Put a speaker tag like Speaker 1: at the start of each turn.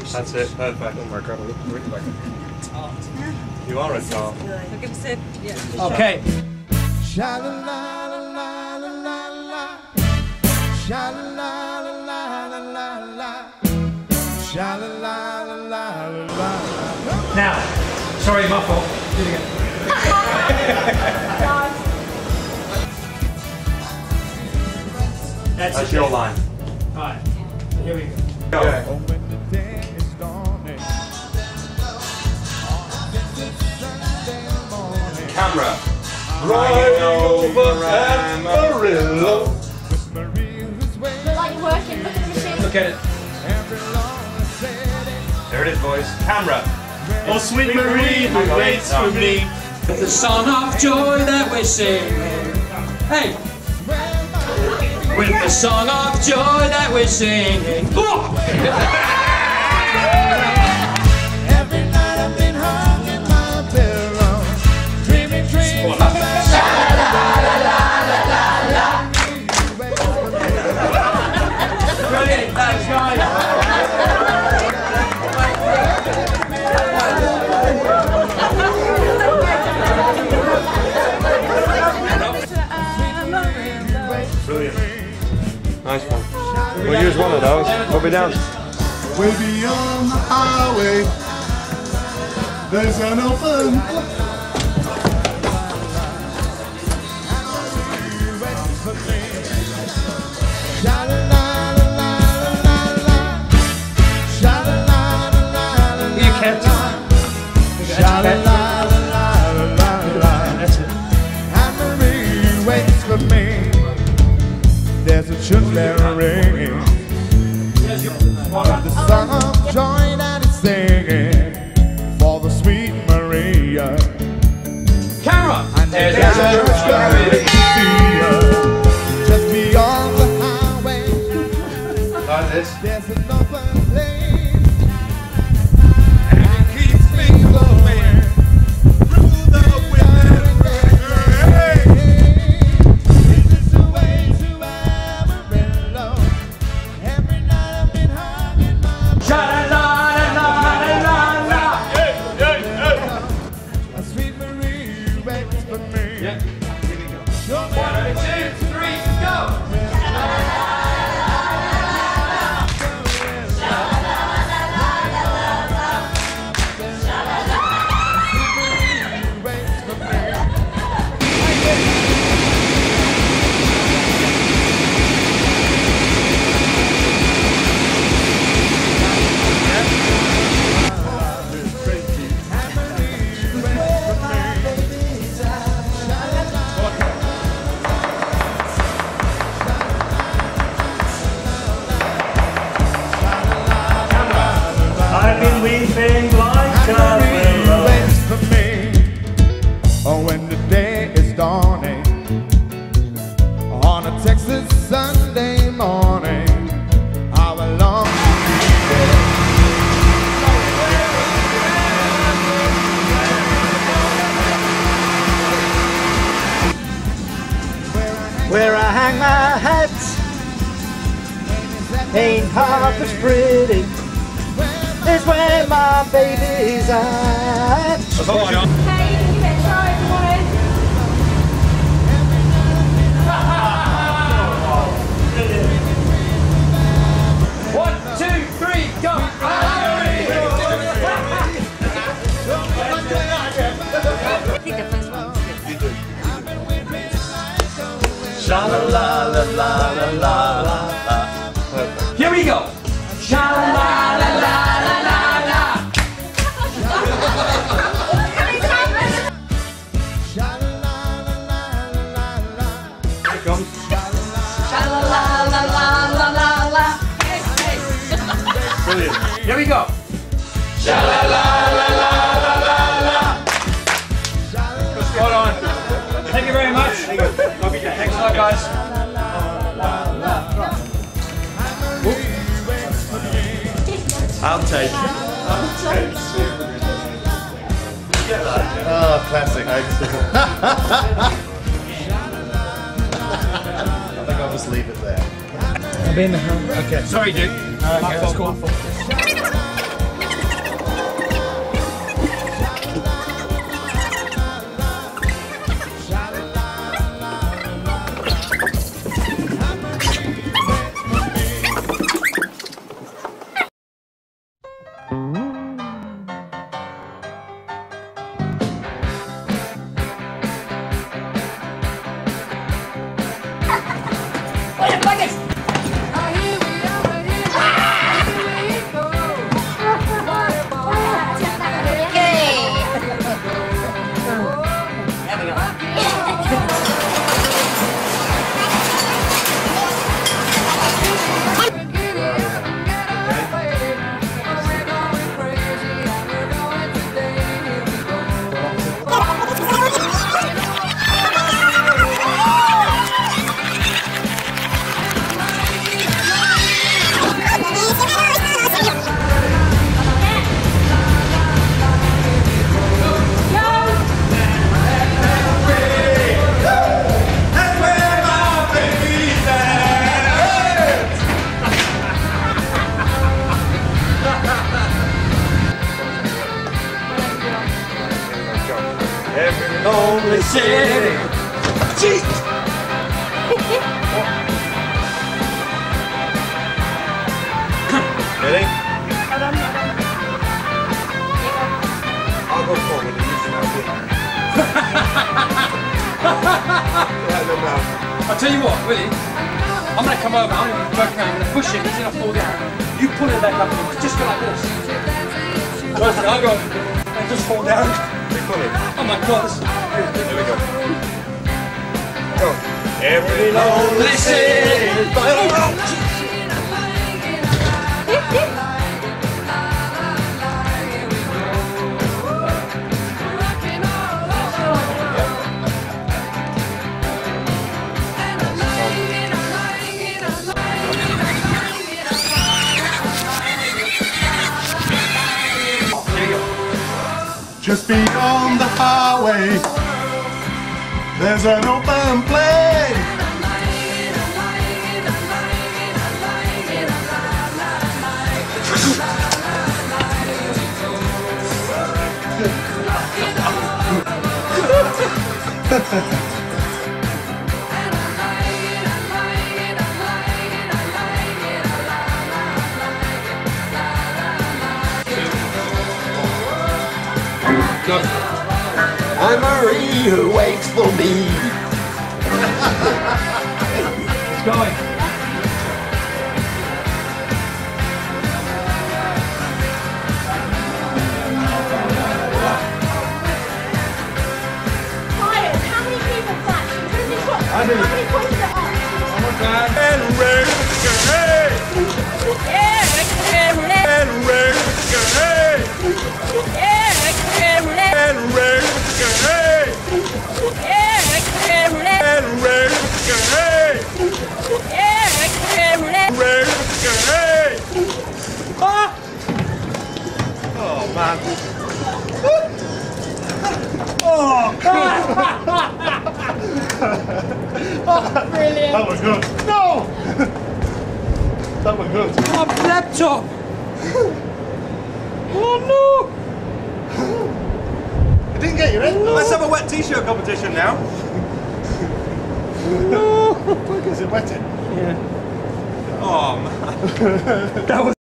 Speaker 1: That's it, perfect. Oh my god, I look really like a tart. You are a tart.
Speaker 2: I'll give a sip. Yeah.
Speaker 3: Okay. Now, sorry, my fault. Do it again.
Speaker 1: That's your line.
Speaker 3: Alright, here we go.
Speaker 1: Go. Camera. Right over Amarillo.
Speaker 4: Like you're working, look at the machine.
Speaker 3: Look at it.
Speaker 1: There it is, boys. Camera.
Speaker 5: Oh, sweet Marie, who waits for me.
Speaker 3: The song of joy that we're singing. Hey! With the song of joy that we're singing.
Speaker 6: Every night I've been hung in my pillow, dreaming dreams about
Speaker 3: Brilliant, thanks guys.
Speaker 1: Brilliant. Nice one. We'll use one of those. We'll be down.
Speaker 5: Way beyond the highway, there's an open.
Speaker 3: You kept it. That's it.
Speaker 6: Anne-Marie waits for me. There's a church bell ringing. The song of joy that is singing for the sweet Maria.
Speaker 3: Camera!
Speaker 6: And there's a church bell ringing just beyond the highway.
Speaker 1: Like this.
Speaker 6: There's an open place, and it keeps me going through the winter rain. This is the way to Amarillo. Every night I've been hung in my
Speaker 3: Sha-la-la-la-la-la-la.
Speaker 6: a sweet Marie waits for me.
Speaker 3: Yeah.
Speaker 6: Show me
Speaker 3: 1, 2, 3, go!
Speaker 6: waits for me.
Speaker 5: I've been weeping like a willow.
Speaker 6: Waits for me. Oh, when the day is dawning on a Texas Sunday morning, I will long to be there.
Speaker 7: Where I hang my hat ain't half as pretty as where my baby's at.
Speaker 4: Hey, you can try if you want it.
Speaker 3: 1, 2, 3, go!
Speaker 4: I think the first one's good.
Speaker 1: Sha-la-la-la-la-la-la-la.
Speaker 3: Here we go! Sha-la-la-la-la-la-la.
Speaker 1: Here it comes.
Speaker 4: Sha-la-la-la-la-la-la-la.
Speaker 1: Brilliant.
Speaker 3: Here we go! Spot on. Thank you very much. Thanks a lot, guys.
Speaker 1: Outtake.
Speaker 5: Oh, classic.
Speaker 1: Excellent.
Speaker 5: I think I'll just leave it there.
Speaker 7: I've been home.
Speaker 3: Okay. Sorry, dude. Okay, that's cool. lonely city. Cheat!
Speaker 1: Ready? I'll go forward and you can have it. Right, no, no.
Speaker 3: I'll tell you what, Willie, I'm going to come over, I'm going to work around, I'm going to push it, he's going to fall down. You pull it back up, just go like this. I'll go, and just fall down.
Speaker 1: Big funny.
Speaker 3: Oh my God, this is
Speaker 1: There we go. Go. Every lonely city.
Speaker 6: Just beyond the highway, there's an open plain.
Speaker 7: I'm Marie who waits for me.
Speaker 3: It's going.
Speaker 4: Quiet, how many people flash? How many points are up?
Speaker 6: And red, hey!
Speaker 4: Yeah,
Speaker 6: And red, hey! And red, hey! And red, hey! Red, hey! Ah! Oh man!
Speaker 4: brilliant.
Speaker 6: That was good. No! That was good.
Speaker 3: My laptop! Oh no!
Speaker 6: I didn't get you in.
Speaker 1: Let's have a wet t-shirt competition now.
Speaker 6: No! Is it wetting?
Speaker 1: Oh man.
Speaker 3: That was